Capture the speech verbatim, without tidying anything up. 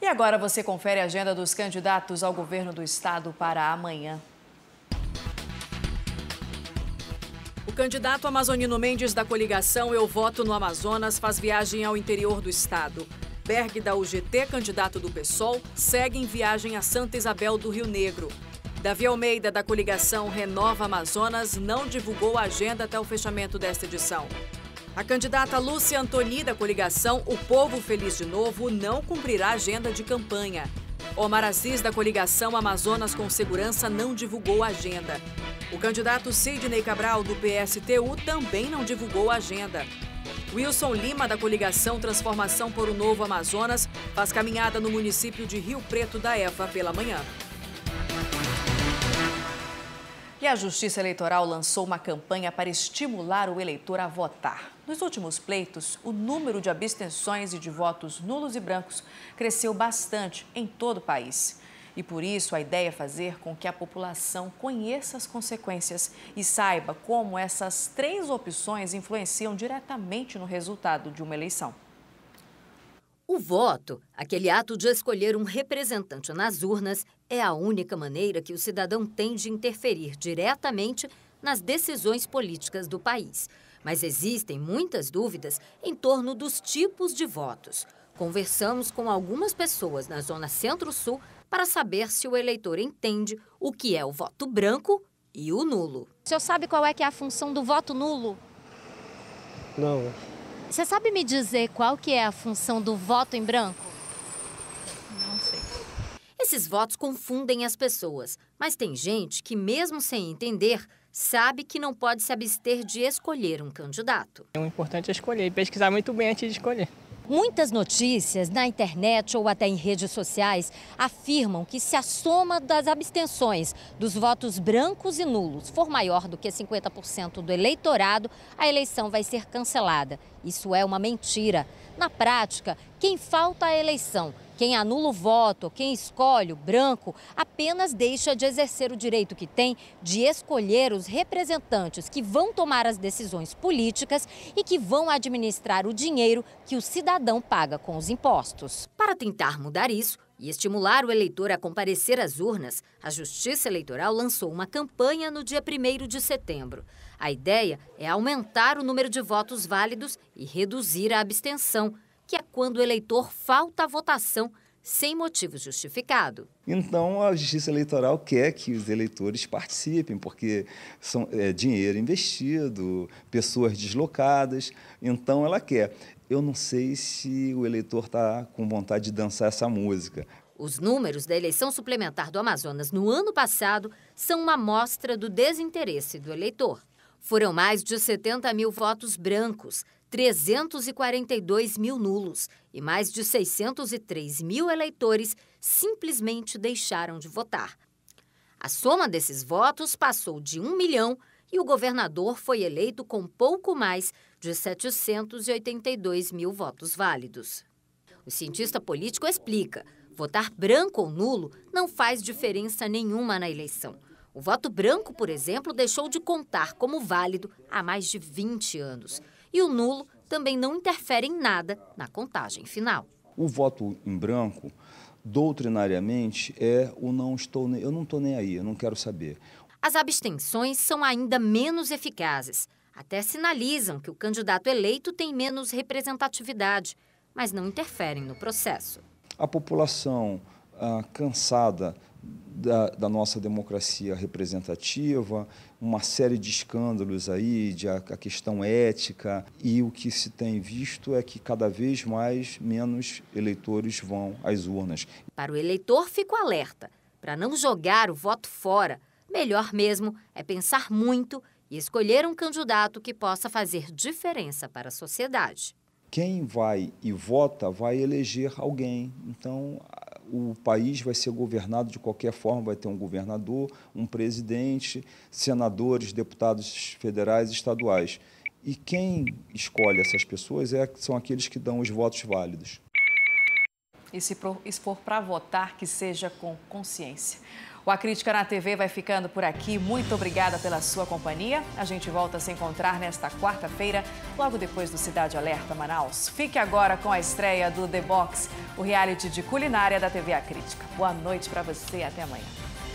agora você confere a agenda dos candidatos ao governo do estado para amanhã. O candidato amazonino Mendes da coligação Eu Voto no Amazonas faz viagem ao interior do estado. Berg da U G T, candidato do PSOL, segue em viagem a Santa Isabel do Rio Negro. Davi Almeida da coligação Renova Amazonas não divulgou a agenda até o fechamento desta edição. A candidata Lúcia Antoni da coligação O Povo Feliz de Novo não cumprirá a agenda de campanha. Omar Aziz da coligação Amazonas com Segurança não divulgou a agenda. O candidato Sidney Cabral do P S T U também não divulgou a agenda. Wilson Lima da coligação Transformação por um Novo Amazonas faz caminhada no município de Rio Preto da Eva pela manhã. E a Justiça Eleitoral lançou uma campanha para estimular o eleitor a votar. Nos últimos pleitos, o número de abstenções e de votos nulos e brancos cresceu bastante em todo o país. E por isso a ideia é fazer com que a população conheça as consequências e saiba como essas três opções influenciam diretamente no resultado de uma eleição. O voto, aquele ato de escolher um representante nas urnas, é a única maneira que o cidadão tem de interferir diretamente nas decisões políticas do país. Mas existem muitas dúvidas em torno dos tipos de votos. Conversamos com algumas pessoas na zona Centro-Sul para saber se o eleitor entende o que é o voto branco e o nulo. O senhor sabe qual é que é a função do voto nulo? Não. Você sabe me dizer qual que é a função do voto em branco? Não sei. Esses votos confundem as pessoas, mas tem gente que, mesmo sem entender, sabe que não pode se abster de escolher um candidato. O importante é escolher e pesquisar muito bem antes de escolher. Muitas notícias na internet ou até em redes sociais afirmam que se a soma das abstenções dos votos brancos e nulos for maior do que cinquenta por cento do eleitorado, a eleição vai ser cancelada. Isso é uma mentira. Na prática, quem falta à eleição, quem anula o voto, quem escolhe o branco, apenas deixa de exercer o direito que tem de escolher os representantes que vão tomar as decisões políticas e que vão administrar o dinheiro que o cidadão paga com os impostos. Para tentar mudar isso e estimular o eleitor a comparecer às urnas, a Justiça Eleitoral lançou uma campanha no dia primeiro de setembro. A ideia é aumentar o número de votos válidos e reduzir a abstenção, que é quando o eleitor falta à votação sem motivo justificado. Então, a Justiça Eleitoral quer que os eleitores participem, porque são é, dinheiro investido, pessoas deslocadas, então ela quer. Eu não sei se o eleitor está com vontade de dançar essa música. Os números da eleição suplementar do Amazonas no ano passado são uma amostra do desinteresse do eleitor. Foram mais de setenta mil votos brancos, trezentos e quarenta e dois mil nulos e mais de seiscentos e três mil eleitores simplesmente deixaram de votar. A soma desses votos passou de um milhão e o governador foi eleito com pouco mais de setecentos e oitenta e dois mil votos válidos. O cientista político explica: votar branco ou nulo não faz diferença nenhuma na eleição. O voto branco, por exemplo, deixou de contar como válido há mais de vinte anos. E o nulo também não interfere em nada na contagem final. O voto em branco, doutrinariamente, é o não estou, eu não estou nem aí, eu não quero saber. As abstenções são ainda menos eficazes. Até sinalizam que o candidato eleito tem menos representatividade, mas não interferem no processo. A população ah, cansada Da, da nossa democracia representativa, uma série de escândalos aí, de a, a questão ética, e o que se tem visto é que cada vez mais menos eleitores vão às urnas. Para o eleitor, fico alerta. Para não jogar o voto fora, melhor mesmo é pensar muito e escolher um candidato que possa fazer diferença para a sociedade. Quem vai e vota vai eleger alguém, então o país vai ser governado de qualquer forma, vai ter um governador, um presidente, senadores, deputados federais e estaduais. E quem escolhe essas pessoas é, são aqueles que dão os votos válidos. E se for para votar, que seja com consciência. O A Crítica na T V vai ficando por aqui. Muito obrigada pela sua companhia. A gente volta a se encontrar nesta quarta-feira, logo depois do Cidade Alerta Manaus. Fique agora com a estreia do The Box, o reality de culinária da T V A Crítica. Boa noite para você e até amanhã.